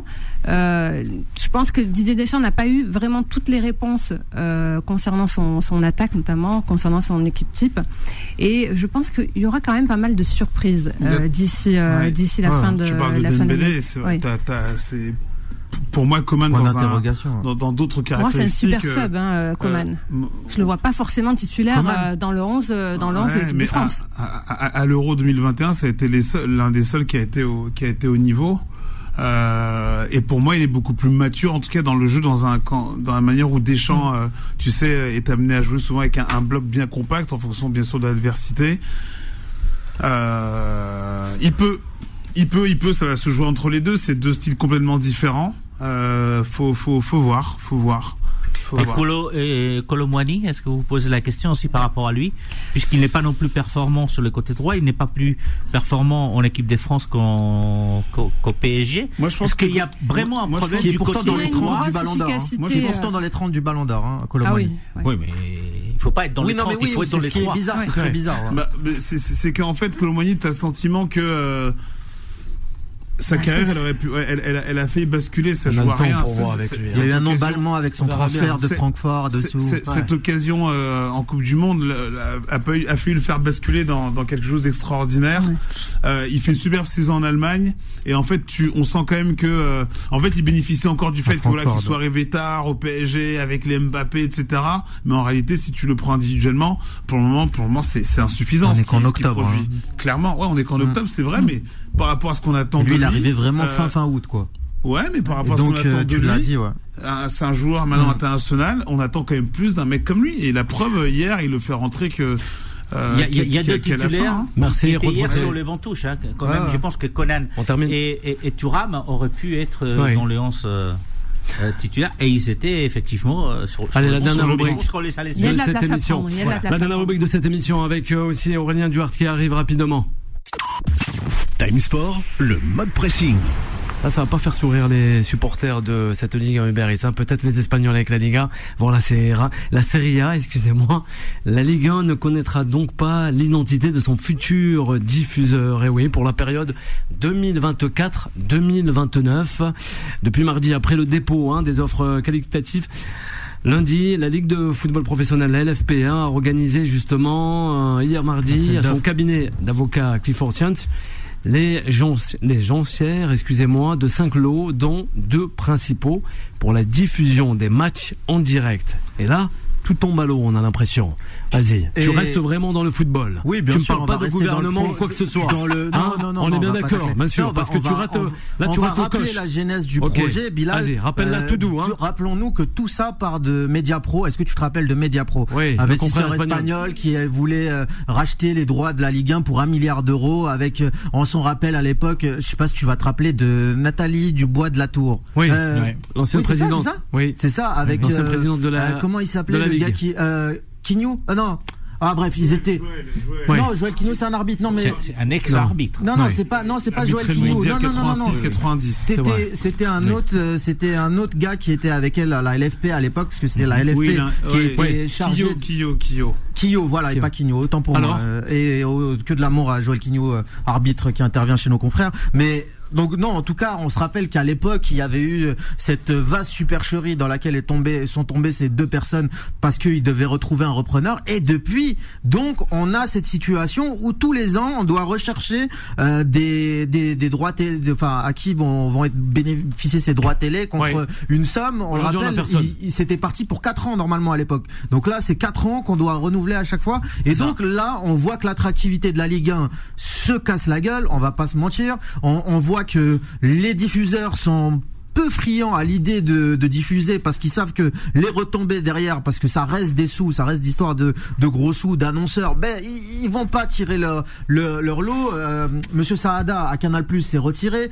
Je pense que Didier Deschamps n'a pas eu vraiment toutes les réponses concernant son attaque, notamment concernant son équipe type. Et je pense qu'il y aura quand même pas mal de surprises d'ici la fin de la fin de Dembélé, c'est pour moi, Coman dans d'autres caractéristiques. Moi, c'est un super sub, Coman. Je le vois pas forcément titulaire dans le 11 de l'équipe de France. À l'Euro 2021, ça a été l'un des seuls qui a été au niveau. Et pour moi, il est beaucoup plus mature, en tout cas dans le jeu, dans la manière où Deschamps, tu sais, est amené à jouer souvent avec un bloc bien compact en fonction bien sûr de l'adversité. Il peut, ça va se jouer entre les deux. C'est deux styles complètement différents. Faut voir. Et Kolo Muani, est-ce que vous posez la question aussi par rapport à lui, puisqu'il n'est pas non plus performant sur le côté droit, il n'est pas plus performant en équipe de France qu'au PSG. Moi, je pense qu'il y a vraiment un problème du côté dans les 30 du Ballon d'Or. Moi, je suis pourtant dans les 30 du Ballon d'Or, Kolo Muani. Oui, mais il faut pas être dans les 30, il faut être dans les 3. C'est très bizarre. C'est qu'en fait, Kolo Muani, t'as le sentiment que sa carrière, elle a fait basculer, ça joue à rien. Il y a eu un emballement avec son transfert de Francfort dessous. Cette occasion en Coupe du Monde a failli le faire basculer dans quelque chose d'extraordinaire. Il fait une superbe saison en Allemagne et en fait, on sent quand même que, en fait, il bénéficie encore du fait qu'il soit arrivé tard au PSG avec les Mbappé, etc. Mais en réalité, si tu le prends individuellement, pour le moment, c'est insuffisant. On est qu'en octobre. Clairement, on est qu'en octobre, c'est vrai, mais par rapport à ce qu'on attend de lui, il est arrivé vraiment fin août, quoi. Ouais, mais par rapport à ce qu'on attend de lui, c'est un joueur maintenant international, on attend quand même plus d'un mec comme lui. Et la preuve, hier, il le fait rentrer que... Il y a deux titulaires qui étaient hier sur les bancs touches. Quand même, je pense que Conan et Thuram auraient pu être dans les 11... titulaires et ils étaient effectivement sur la dernière rubrique de cette émission. La dernière rubrique de cette émission avec aussi Aurélien Duhart qui arrive rapidement. Time Sport, le mode pressing. Là, ça va pas faire sourire les supporters de cette Ligue 1 Uber Eats, peut-être les Espagnols avec la Liga. Bon, la Serie A, excusez-moi. La Ligue 1 ne connaîtra donc pas l'identité de son futur diffuseur. Et oui, pour la période 2024-2029. Depuis mardi, après le dépôt des offres qualitatives, lundi, la Ligue de football professionnel, la LFP1, a organisé justement hier mardi à son cabinet d'avocats Clifford Chance les joncières, de 5 lots, dont 2 principaux pour la diffusion des matchs en direct. Et là, tout tombe à l'eau, on a l'impression. Vas-y, tu restes vraiment dans le football. Oui, bien sûr. Tu me parles pas de gouvernement ou quoi que ce soit. Non, on est bien d'accord, bien sûr, parce que tu rates. Là, tu rates le coche. Rappeler la genèse du projet, Bilal. Vas-y, rappelle-la tout doux. Rappelons-nous que tout ça part de Mediapro. Est-ce que tu te rappelles de Mediapro? Oui. Investisseur espagnol qui voulait racheter les droits de la Ligue 1 pour 1 milliard d'euros avec, en son rappel à l'époque, je sais pas si tu vas te rappeler de Nathalie Dubois de la Tour. Oui. L'ancienne présidente. Oui. C'est ça, avec l'ancienne présidente de la. Comment il s'appelait le gars qui Quignou? Non. Ah bref, ils étaient. Non, Joël Quignou, c'est un arbitre. Non mais c'est un ex-arbitre. Non, c'est pas Joël Quignou. Non. 90. C'était un autre gars qui était avec elle à la LFP à l'époque, parce que c'était la LFP qui était chargé. Quignou, voilà, et pas Quignou, autant pour moi. Et que de l'amour à Joël Quignou, arbitre qui intervient chez nos confrères. Mais donc non, en tout cas, on se rappelle qu'à l'époque, il y avait eu cette vaste supercherie dans laquelle sont tombées ces 2 personnes parce qu'ils devaient retrouver un repreneur. Et depuis, donc, on a cette situation où tous les ans, on doit rechercher des droits télé, enfin, à qui vont être bénéficier ces droits télé contre une somme. On le rappelle, c'était parti pour 4 ans normalement à l'époque. Donc là, c'est 4 ans qu'on doit renouveler à chaque fois. Et donc là, on voit que l'attractivité de la Ligue 1 se casse la gueule. On va pas se mentir. On voit que les diffuseurs sont peu friands à l'idée de diffuser parce qu'ils savent que les retombées derrière, parce que ça reste des sous, ça reste d'histoire de gros sous, d'annonceurs, ils vont pas tirer leur lot. Monsieur Saada à Canal+ s'est retiré.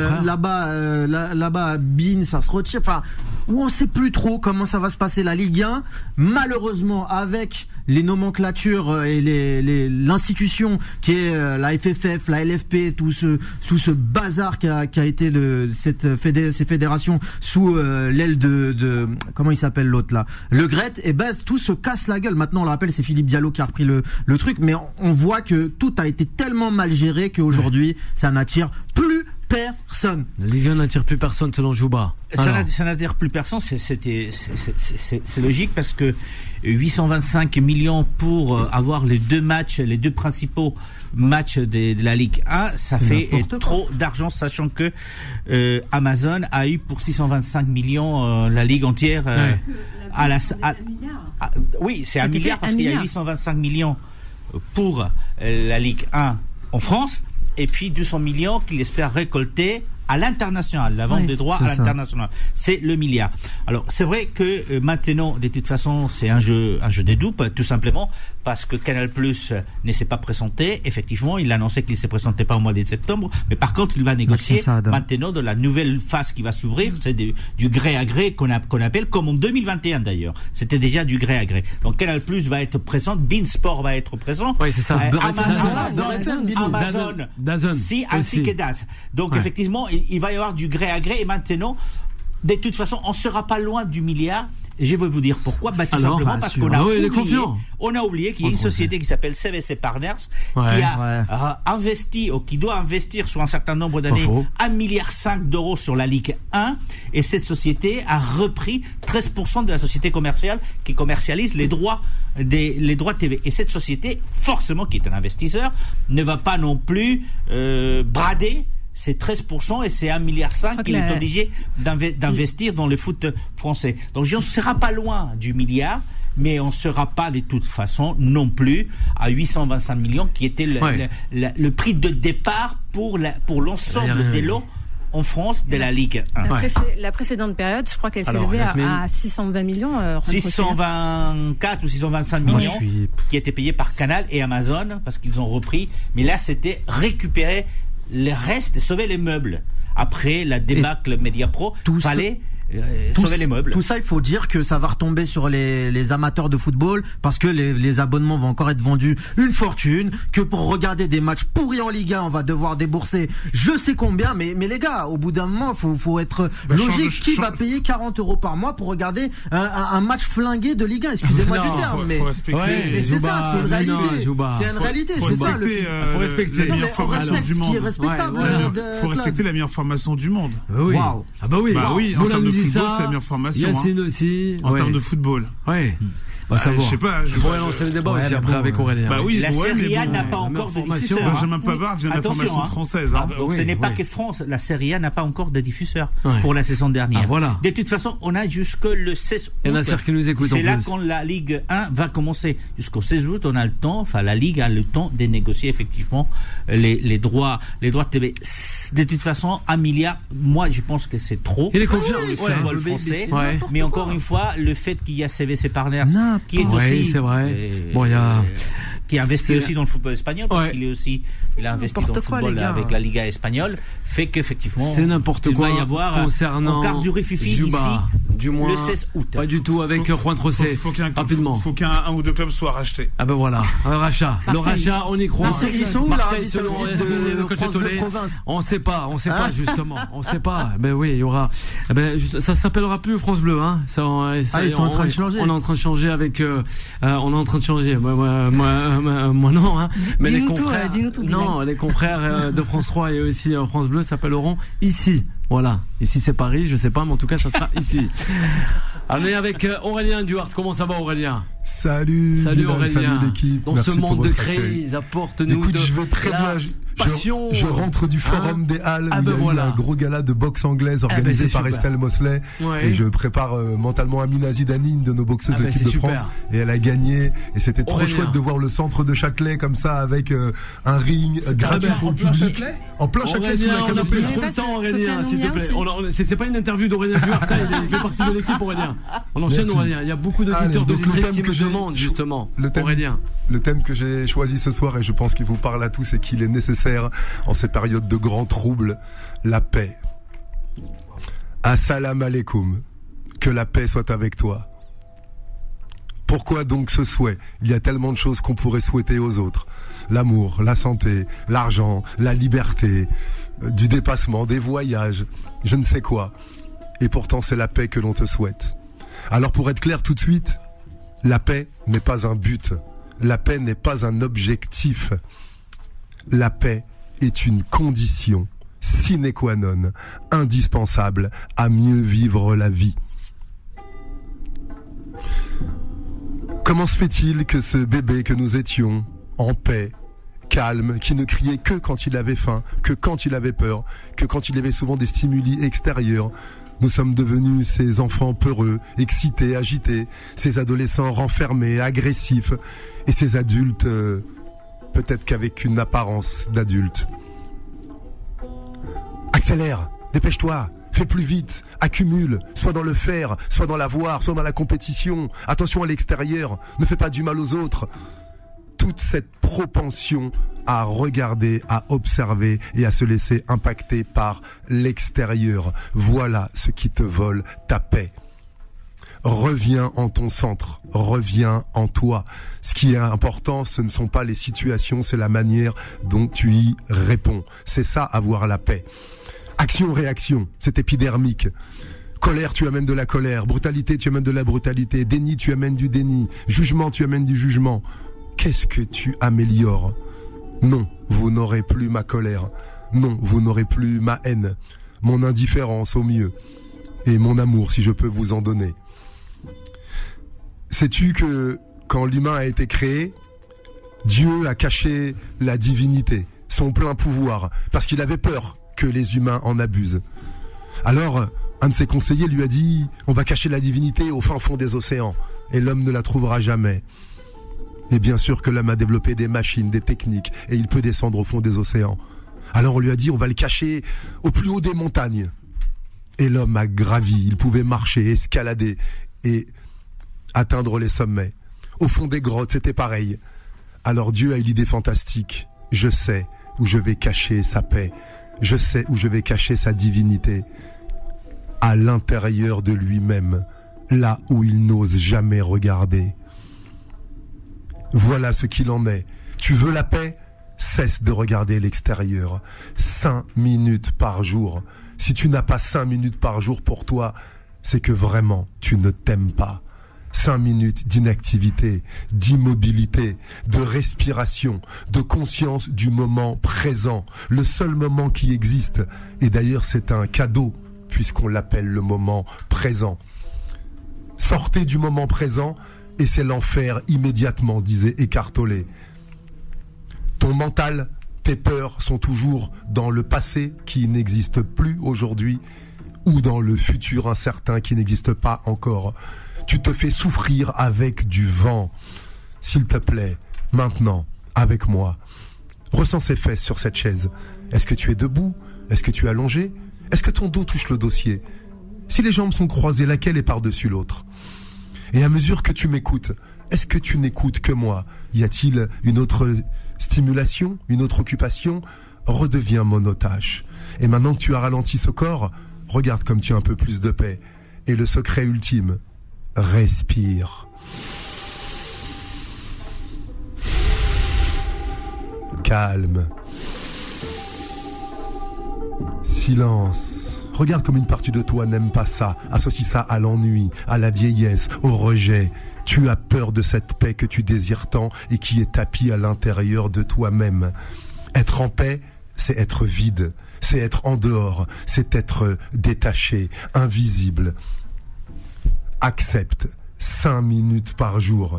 Là-bas, Bein, ça se retire. Enfin, où on sait plus trop comment ça va se passer la Ligue 1. Malheureusement, avec les nomenclatures et l'institution qui est la FFF, la LFP, tout ce bazar qui a été ces fédérations sous l'aile de comment il s'appelle l'autre là, Le Gret, et tout se casse la gueule. Maintenant, on le rappelle, c'est Philippe Diallo qui a repris le truc, mais on voit que tout a été tellement mal géré qu'aujourd'hui, ça n'attire plus personne. La Ligue 1 n'attire plus personne selon Jouba. Ça n'attire plus personne, c'est logique parce que 825 millions pour avoir les 2 principaux matchs de la Ligue 1, ça fait trop d'argent, sachant que Amazon a eu pour 625 millions la Ligue entière. Oui, c'est 1 milliard parce qu'il y a 825 millions pour la Ligue 1 en France. Et puis 200 millions qu'il espère récolter à l'international, la vente des droits à l'international. C'est le milliard. Alors, c'est vrai que maintenant, de toute façon, c'est un jeu de dupes, tout simplement, parce que Canal+ ne s'est pas présenté. Effectivement, il a annoncé qu'il ne se présentait pas au mois de septembre, mais par contre, il va négocier maintenant de la nouvelle phase qui va s'ouvrir, c'est du gré à gré qu'on appelle, comme en 2021 d'ailleurs. C'était déjà du gré à gré. Donc Canal+ va être présent, beIN Sport va être présent. Oui, c'est ça. Amazon, ainsi que DAZN. Donc effectivement, il va y avoir du gré à gré, et maintenant, de toute façon, on ne sera pas loin du milliard. Je vais vous dire pourquoi. Tout simplement parce qu'on a oublié qu'il y a une société qui s'appelle CVC Partners qui a investi, ou qui doit investir sur un certain nombre d'années 1,5 milliard d'euros sur la Ligue 1, et cette société a repris 13% de la société commerciale qui commercialise les droits TV. Et cette société, forcément, qui est un investisseur, ne va pas non plus brader c'est 13% et c'est 1,5 milliard qu'il est obligé d'investir dans le foot français. Donc on ne sera pas loin du milliard, mais on ne sera pas de toute façon non plus à 825 millions qui était le prix de départ pour l'ensemble des lots en France de la Ligue 1. La précédente période, je crois qu'elle s'élevait à 620 millions. 624 ou 625 millions qui étaient payés par Canal et Amazon parce qu'ils ont repris. Mais là, c'était récupérer le reste, sauver les meubles. Après la débâcle Mediapro, fallait sauver les meubles. Tout ça, il faut dire que ça va retomber sur les amateurs de football parce que les abonnements vont encore être vendus une fortune, que pour regarder des matchs pourris en Ligue 1, on va devoir débourser je sais combien, mais les gars, au bout d'un moment, faut être logique. Qui va payer 40 € par mois pour regarder un match flingué de Ligue 1? Excusez-moi du terme, mais c'est ça, c'est une réalité. C'est une réalité, c'est ça. Faut respecter la meilleure formation du monde. Faut respecter la meilleure formation du monde. Oui. Ah bah oui. En termes de football, c'est la meilleure formation. Yacine aussi. En termes de football. Ouais. Je sais pas. Je pourrais lancer le débat aussi après avec Aurélien. La Serie A n'a pas encore de diffuseur. Benjamin Pavard vient de la formation française. Ce n'est pas que France. La Serie A n'a pas encore de diffuseur pour la saison dernière. De toute façon, on a jusque le 16 août. Il y en a certains qui nous écoutent. C'est là quand la Ligue 1 va commencer. Jusqu'au 16 août, on a le temps. Enfin, la Ligue a le temps de négocier effectivement les droits TV. De toute façon, 1 milliard, moi, je pense que c'est trop. Il est confiant. Le football français. Mais encore une fois, le fait qu'il y a CVC Partners qui est aussi, c'est vrai. Qui a investi aussi dans le football espagnol, parce qu'il est aussi, il a investi dans le football avec la Liga espagnole, fait qu'effectivement, c'est n'importe quoi. Il va y avoir concernant encore du rififi ici, du moins, le 16 août. Pas du tout avec Juan Trocé. Rapidement. Faut qu'un ou deux clubs soient rachetés. Ah ben voilà, un rachat. Le rachat, on y croit. Ils sont où Marseille, selon de on sait pas justement. On sait pas. Ben oui, il y aura. Ça s'appellera plus France Bleu, hein. Ils sont en train de changer. On est en train de changer avec. On est en train de changer. Moi non, hein. Mais les confrères, les confrères de France 3 et aussi France Bleu s'appelleront ici. Voilà. Ici c'est Paris, je sais pas, mais en tout cas ça sera ici. Allez, avec Aurélien Duhart. Comment ça va, Aurélien? Salut Aurélien. Salut l'équipe. Dans ce monde de crise, apporte-nous je vais très bien. Passion. Je rentre du Forum des Halles où il y a eu un gros gala de boxe anglaise organisé par Estelle Mosley. Et je prépare mentalement Amina Zidani, une de nos boxeuses de l'équipe de France. Et elle a gagné. Et c'était trop chouette de voir le centre de Châtelet comme ça avec un ring gratuit pour le public. En plein Châtelet sous la canopée. On a trop le temps, Aurélien, s'il te plaît. C'est pas une interview d'Aurélien Duhart. Il fait partie de l'équipe, Aurélien. On enchaîne, Aurélien. Il y a beaucoup d'auditeurs qui me demandent justement. Aurélien. Le thème que j'ai choisi ce soir, et je pense qu'il vous parle à tous, et qu'il est nécessaire en ces périodes de grands troubles, la paix. Assalamu alaikum. Que la paix soit avec toi. Pourquoi donc ce souhait? Il y a tellement de choses qu'on pourrait souhaiter aux autres. L'amour, la santé, l'argent, la liberté, du dépassement, des voyages, je ne sais quoi. Et pourtant c'est la paix que l'on te souhaite. Alors pour être clair tout de suite, la paix n'est pas un but. La paix n'est pas un objectif. La paix est une condition sine qua non, indispensable à mieux vivre la vie. Comment se fait-il que ce bébé que nous étions, en paix, calme, qui ne criait que quand il avait faim, que quand il avait peur, que quand il avait souvent des stimuli extérieurs, nous sommes devenus ces enfants peureux, excités, agités, ces adolescents renfermés, agressifs, et ces adultes, peut-être qu'avec une apparence d'adulte. Accélère, Dépêche-toi, fais plus vite, accumule, soit dans le faire, soit dans l'avoir, soit dans la compétition. Attention à l'extérieur, ne fais pas du mal aux autres. Toute cette propension à regarder, à observer et à se laisser impacter par l'extérieur, voilà ce qui te vole ta paix. Reviens en ton centre, reviens en toi. Ce qui est important, ce ne sont pas les situations, c'est la manière dont tu y réponds. C'est ça, avoir la paix. Action-réaction, c'est épidermique. Colère, tu amènes de la colère. Brutalité, tu amènes de la brutalité. Déni, tu amènes du déni. Jugement, tu amènes du jugement. Qu'est-ce que tu améliores ? Non, vous n'aurez plus ma colère. Non, vous n'aurez plus ma haine. Mon indifférence au mieux. Et mon amour, si je peux vous en donner. Sais-tu que quand l'humain a été créé, Dieu a caché la divinité, son plein pouvoir, parce qu'il avait peur que les humains en abusent. Alors, un de ses conseillers lui a dit « On va cacher la divinité au fin fond des océans, et l'homme ne la trouvera jamais. » Et bien sûr que l'homme a développé des machines, des techniques, et il peut descendre au fond des océans. Alors on lui a dit « On va le cacher au plus haut des montagnes. » Et l'homme a gravi, il pouvait marcher, escalader, et atteindre les sommets. Au fond des grottes, c'était pareil. Alors Dieu a eu l'idée fantastique. Je sais où je vais cacher sa paix. Je sais où je vais cacher sa divinité. À l'intérieur de lui-même, là où il n'ose jamais regarder. Voilà ce qu'il en est. Tu veux la paix ? Cesse de regarder l'extérieur. 5 minutes par jour. Si tu n'as pas 5 minutes par jour pour toi, c'est que vraiment tu ne t'aimes pas. 5 minutes d'inactivité, d'immobilité, de respiration, de conscience du moment présent, le seul moment qui existe. Et d'ailleurs, c'est un cadeau, puisqu'on l'appelle le moment présent. Sortez du moment présent, et c'est l'enfer immédiatement, disait Eckhart Tolle. Ton mental, tes peurs sont toujours dans le passé qui n'existe plus aujourd'hui, ou dans le futur incertain qui n'existe pas encore. Tu te fais souffrir avec du vent. S'il te plaît, maintenant, avec moi, ressens ses fesses sur cette chaise. Est-ce que tu es debout ? Est-ce que tu es allongé ? Est-ce que ton dos touche le dossier ? Si les jambes sont croisées, laquelle est par-dessus l'autre ? Et à mesure que tu m'écoutes, est-ce que tu n'écoutes que moi ? Y a-t-il une autre stimulation, une autre occupation ? Redeviens monotache. Et maintenant que tu as ralenti ce corps, regarde comme tu as un peu plus de paix. Et le secret ultime, respire. Calme. Silence. Regarde comme une partie de toi n'aime pas ça. Associe ça à l'ennui, à la vieillesse, au rejet. Tu as peur de cette paix que tu désires tant et qui est tapie à l'intérieur de toi-même. Être en paix, c'est être vide. C'est être en dehors. C'est être détaché, invisible. Accepte 5 minutes par jour.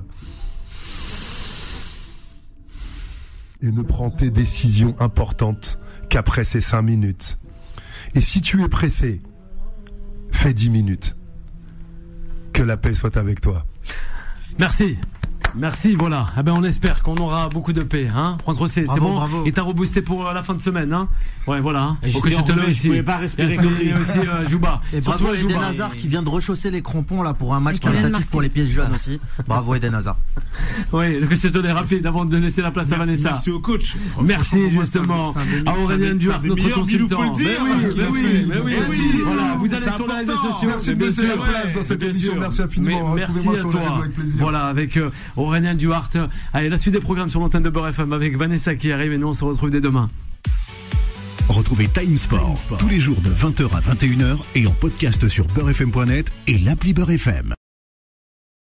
Et ne prends tes décisions importantes qu'après ces 5 minutes. Et si tu es pressé, fais 10 minutes. Que la paix soit avec toi. Merci. Merci, voilà. Eh ben, on espère qu'on aura beaucoup de paix, hein. Entre c'est bon. Bravo. Et t'as reboosté pour la fin de semaine, hein. Ouais, voilà. Hein. Je pouvais pas respirer comme lui. aussi, Jouba. Et bravo à Eden Hazard qui vient de rechausser les crampons là pour un match qualitatif pour les pièces jeunes aussi. Bravo Eden Hazard. Oui, donc je te donne rapide avant de laisser la place à Vanessa. Merci au coach. Merci justement à Aurélien Duhart, notre consultant. Mais oui. Voilà, vous allez sur les réseaux sociaux. Merci de laisser la place dans cette émission. Merci infiniment. Merci à toi. Voilà, avec Aurélien Duhart. Allez, la suite des programmes sur l'antenne de Beurre FM avec Vanessa qui arrive et nous on se retrouve dès demain. Retrouvez Time Sport tous les jours de 20h à 21h et en podcast sur beurrefm.net et l'appli Beurre FM.